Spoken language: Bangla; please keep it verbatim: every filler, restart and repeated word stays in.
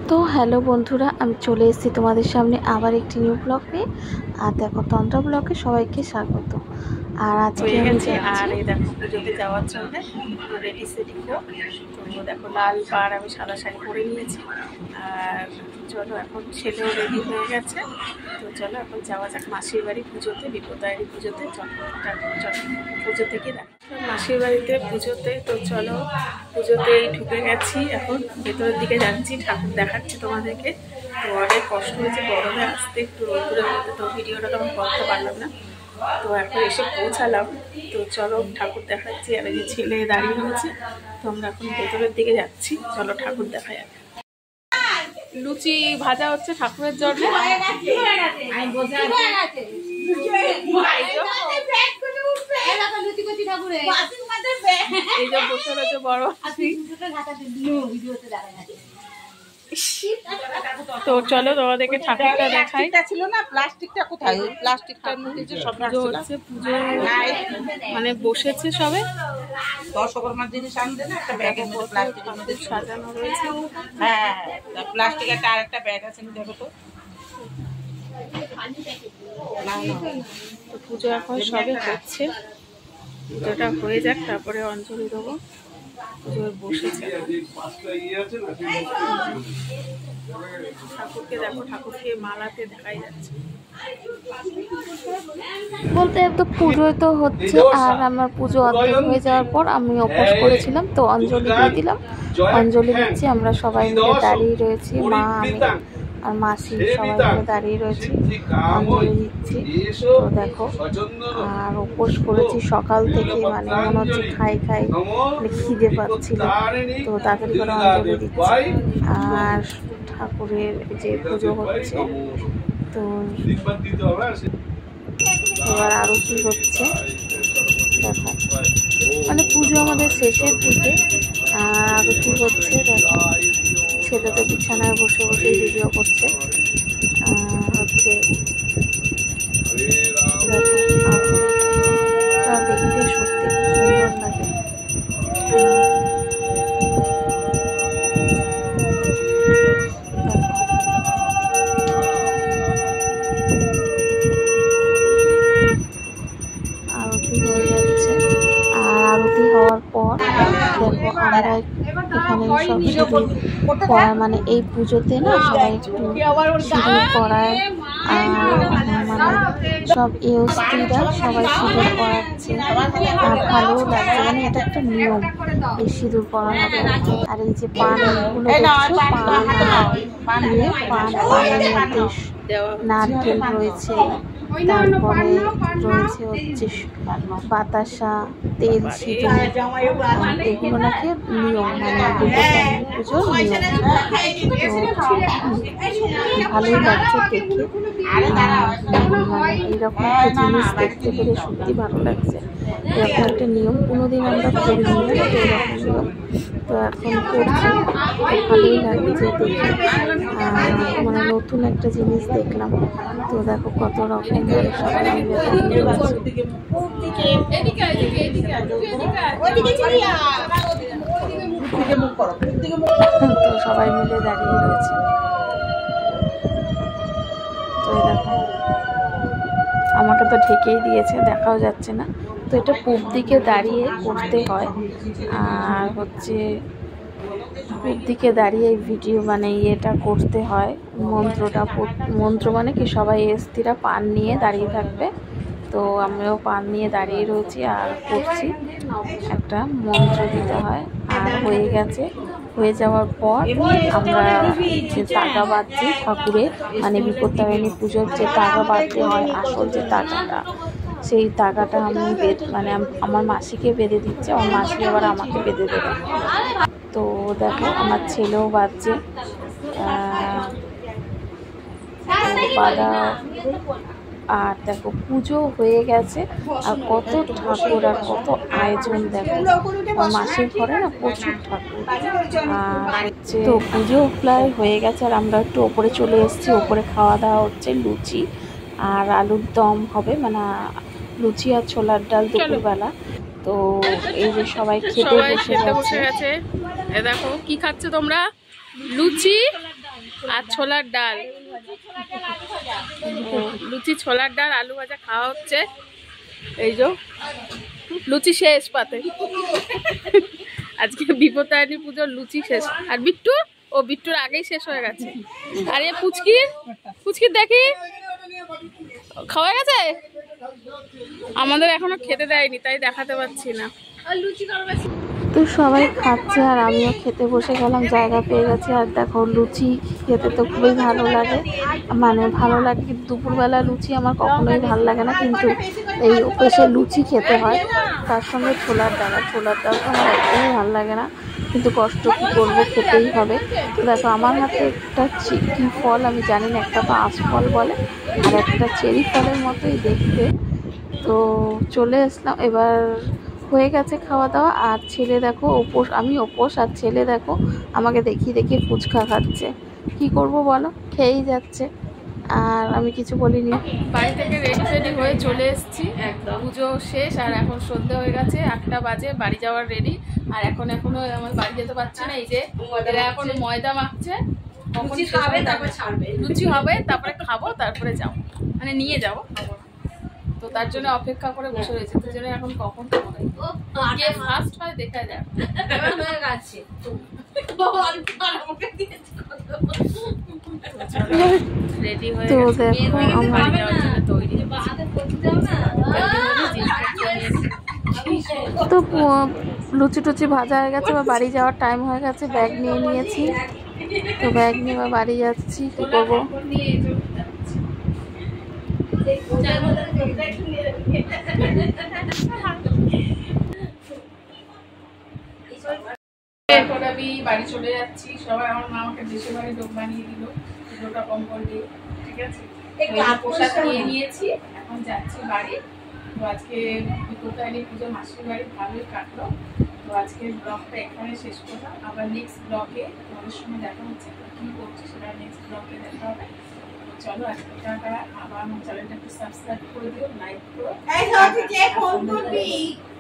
তো হ্যালো বন্ধুরা, আমি চলে এসেছি তোমাদের সামনে আবার একটি নিউ ব্লগ নিয়ে। আর দেখো, তন্ত্রা ব্লগে সবাইকে স্বাগত। আর আজকে আমি আর এই দেখো পুজোতে যাওয়ার জন্য রেডি সেডি তো দেখো লাল পাড় আমি সাদা শাড়ি পরে নিয়েছি। আর চলো এখন ছেলেও রেডি হয়ে গেছে, তো চলো এখন যাওয়া যাক মাসির বাড়ি পুজোতে, বিপদায়নী পুজোতে। চলো চলো পুজো থেকে দেখ মাসির বাড়িতে পুজোতে। তো চলো পুজোতে ঢুকে গেছি, এখন ভেতরের দিকে যাচ্ছি, ঠাকুর দেখাচ্ছি তোমাদেরকে। তো অনেক কষ্ট হয়েছে গরমে আসতে, একটু রোদ্দুরের মধ্যে, তো ভিডিওটা তখন করতে পারলাম না। তো এখন এসে পৌঁছালাম, তো চলো ঠাকুর দেখাচ্ছি। আর এই ছেলে দাঁড়িয়ে রয়েছে, তো আমরা এখন ভেতরের দিকে যাচ্ছি, চলো ঠাকুর দেখা যাবে। লুচি ভাজা হচ্ছে ঠাকুরের জন্য। এই যে বসে রয়েছে বড়। তো চলো তোমাদেরকে ঠাকুরটা দেখাই। ছিল না প্লাস্টিকটা কোথায়? প্লাস্টিকটার মধ্যে যে সব পুজো হচ্ছে, পুজো মানে বসেছে সবে। দশকর্মার জিনিস আনতে না, একটা ব্যাগের মধ্যে প্লাস্টিকের মধ্যে সাজানো রয়েছে। হ্যাঁ, প্লাস্টিক একটা আর একটা ব্যাগ আছে, দেখো তো। তো পুজো এখন সবে হচ্ছে, পুজোটা হয়ে যাক, তারপরে অঞ্জলি দেবো। পুজো বসেছে, ঠাকুরকে দেখো, ঠাকুরকে মালাতে দেখাই যাচ্ছে। বলতে তো পুজোয় তো হচ্ছে, আর আমার পুজো অর্ধেক হয়ে যাওয়ার পর আমি উপোস করেছিলাম, তো অঞ্জলি দিয়ে দিলাম। অঞ্জলি দিচ্ছি, আমরা সবাই মিলে দাঁড়িয়ে রয়েছি, মা, আমি আর মাসি সবাই মিলে দাঁড়িয়ে রয়েছি, অঞ্জলি দিচ্ছি। তো দেখো, আর উপোস করেছি সকাল থেকে, মানে মনে হচ্ছে খাই খাই মানে খিদে পাচ্ছিল, তো তাড়াতাড়ি করে অঞ্জলি দিচ্ছি। আর ঠাকুরের যে পুজো হচ্ছে, তো এবার আরতি হচ্ছে। দেখো, মানে পুজো আমাদের শেষের দিকে, আরতি হচ্ছে। দেখো, ছেলে তো বিছানায় বসে বসে ভিডিও করছে। হচ্ছে দেখো, দেখতে সত্যি সুন্দর লাগে। আরতি হয়ে যাচ্ছে, আর আরতি হওয়ার পর দেখো আমরা এখানে সব সিঁদুর পড়ায়, মানে এই পুজোতে না সবাই একটু সিঁদুর পড়ায়, আর মানে সব এওস্তিরা সবাই সিঁদুর পড়াচ্ছে, আর ভালোও লাগছে, মানে এটা একটা নিয়ম এই সিঁদুর পড়ানোটা। আর এই যে পানগুলো দেখছো, পান দিয়ে পান পানের মধ্যে নারকেল রয়েছে, তারপরে রয়েছে হচ্ছে বাতাসা, তেল, সিঁদুর, এগুলো নাকি নিয়ম, মানে বিপদায়নী পুজোর নিয়ম। তো ভালোই লাগছে দেখে, মানে এইরকম একটা জিনিস দেখতে পেরে সত্যি ভালো লাগছে। এরকম একটা নিয়ম কোনোদিন আমরা করি নি, এরকম নিয়ম তো এখন করছি, ভালোই লাগছে দেখে। মানে নতুন একটা জিনিস দেখলাম। তো দেখো কত রকম সবাই মিলে দাঁড়িয়ে রয়েছে, তো সবাই মিলে দাঁড়িয়ে রয়েছে। তো দেখো, আমাকে তো ঢেকেই দিয়েছে, দেখাও যাচ্ছে না। তো এটা পূব দিকে দাঁড়িয়ে করতে হয়, আর হচ্ছে পূব দিকে দাঁড়িয়ে ভিডিও মানে ইয়েটা করতে হয়, মন্ত্রটা। মন্ত্র মানে কি, সবাই এসতিরা পান নিয়ে দাঁড়িয়ে থাকবে, তো আমিও পান নিয়ে দাঁড়িয়ে রয়েছি আর করছি, একটা মন্ত্র দিতে হয়। আর হয়ে গেছে, হয়ে যাওয়ার পর আমরা যে তাগা বাঁধছি ঠাকুরের, মানে বিপত্তারিণী পুজোর যে তাগা বাঁধতে হয়, আসল যে তাগাটা, সেই তাগাটা আমি বেঁধে, মানে আমার মাসিকে বেঁধে দিচ্ছে, আমার মাসি আবার আমাকে বেঁধে দেবে। তো দেখো, আমার ছেলেও বাজছে, বাঁধা। আর দেখো, পুজো হয়ে গেছে, আর কত ঠাকুর আর কত আয়োজন। দেখো, মাসির ঘরে না প্রচুর ঠাকুর। আর হচ্ছে তো পুজো প্রায় হয়ে গেছে, আর আমরা একটু ওপরে চলে এসেছি। ওপরে খাওয়া দাওয়া হচ্ছে, লুচি আর আলুর দম হবে, মানে লুচি আর ছোলার ডাল দুপুরবেলা। তো এই যে সবাই খেতে বসে গেছে। এ দেখো কি খাচ্ছে তোমরা? লুচি আর ছোলার ডাল, লুচি ছোলার ডাল আলু ভাজা খাওয়া হচ্ছে। এই যে লুচি শেষ পাতে, আজকে বিপত্তারিণী পুজোর লুচি শেষ। আর বিট্টু, ও বিট্টুর আগেই শেষ হয়ে গেছে। আর এ পুচকির পুচকির দেখি খাওয়া গেছে, আমাদের এখনো খেতে দেয়নি তাই দেখাতে পাচ্ছি না। তো সবাই খাচ্ছে আর আমিও খেতে বসে গেলাম, জায়গা পেয়ে গেছি। আর দেখো লুচি খেতে তো খুবই ভালো লাগে, মানে ভালো লাগে কিন্তু দুপুরবেলা লুচি আমার কখনোই ভালো লাগে না, কিন্তু এই উপেসে লুচি খেতে হয়, তার সঙ্গে ছোলার ডাল। আর ছোলার ডাল তো আমার একদমই ভালো লাগে না, কিন্তু কষ্ট কী করবো, খেতেই হবে। তো দেখো আমার হাতে একটা কী ফল আমি জানি না, একটা তো আঁশফল বলে আর একটা চেরি ফলের মতোই দেখতে। তো চলে আসলাম, এবার হয়ে গেছে খাওয়া দাওয়া। আর ছেলে দেখো উপোস, আমি উপোস, আর ছেলে দেখো আমাকে দেখিয়ে দেখিয়ে ফুচকা খাচ্ছে। কি করব বলো, খেয়েই যাচ্ছে আর আমি কিছু বলিনি। বাড়ি থেকে রেডি রেডি হয়ে চলে এসেছি, পুজো শেষ আর এখন সন্ধ্যে হয়ে গেছে, আটটা বাজে, বাড়ি যাওয়ার রেডি। আর এখন এখনো আমার বাড়ি যেতে পারছি না, এই যে এরা এখন ময়দা মাখছে, লুচি খাবে তারপরে ছাড়বে, লুচি হবে তারপরে খাবো, তারপরে যাবো, মানে নিয়ে যাবো খাবো। তো তার জন্য অপেক্ষা করে বসে রয়েছে, তার জন্য এখন কখন কে ফার্স্ট হয় দেখা যাক। রেডি হয়ে তো দেখো আমরা তৈরি। তো লুচি টুচি ভাজা হয়ে গেছে, বা বাড়ি যাওয়ার টাইম হয়ে গেছে, ব্যাগ নিয়ে নিয়েছি। তো ব্যাগ নিয়ে এবার বাড়ি যাচ্ছি, কি করবো। এখন আমি বাড়ি চলে যাচ্ছি, সবাই আমার মা আমাকে দেশে বাড়ি লোক বানিয়ে দিল, দুটোটা কম্বল দিয়ে, ঠিক আছে। প্রসাদ নিয়ে নিয়েছি, এখন যাচ্ছি বাড়ি। তো আজকে বিপত্তারিণী পুজো মাসির বাড়ি ভালোই কাটলো। তো আজকের ব্লগটা এখানে শেষ করলাম, আবার নেক্সট ব্লগে তোমাদের সঙ্গে দেখা হচ্ছে, কী করছি সেটা নেক্সট ব্লগে দেখা হবে। চলো আজকে টাটা, আবার আমার চ্যানেলটাকে সাবস্ক্রাইব করে দিও, লাইক করো।